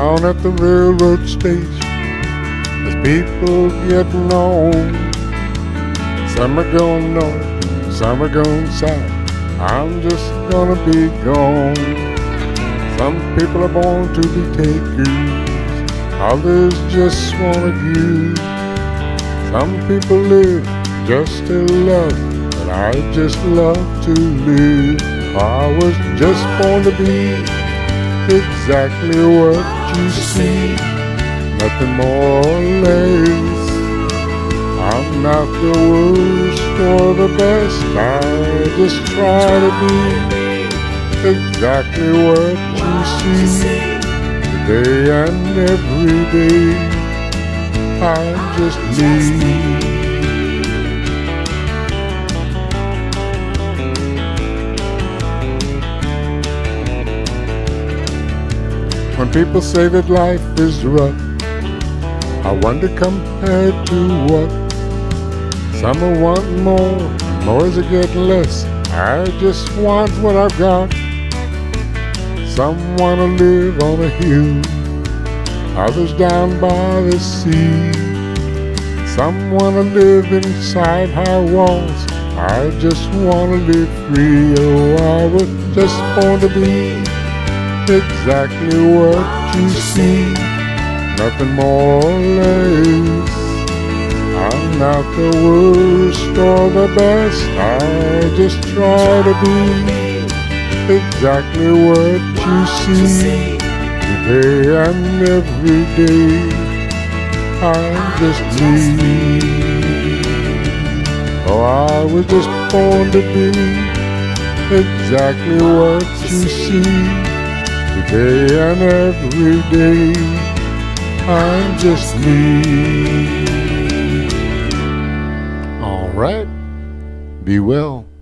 down at the railroad station, there's people getting on. Some are going north, some are going south. I'm just gonna be gone. Some people are born to be takers, others just wanna use. Some people live just to love, but I just love to live. I was just born to be exactly what you see, nothing more or less. I'm not the worst or the best, I just try to be exactly what you see, today and every day. I'm just me. When people say that life is rough, I wonder compared to what? Some are wanting more, more is getting less. I just want what I've got. Some wanna live on a hill, others down by the sea. Some wanna live inside high walls, I just wanna live free. Oh, I was just born to be exactly what you see, nothing more or less. I'm not the worst or the best, I just try to be exactly what you see, today and every day. I'm just me. Oh, I was just born to be exactly what you see, today and every day. I'm just me. All right, be well.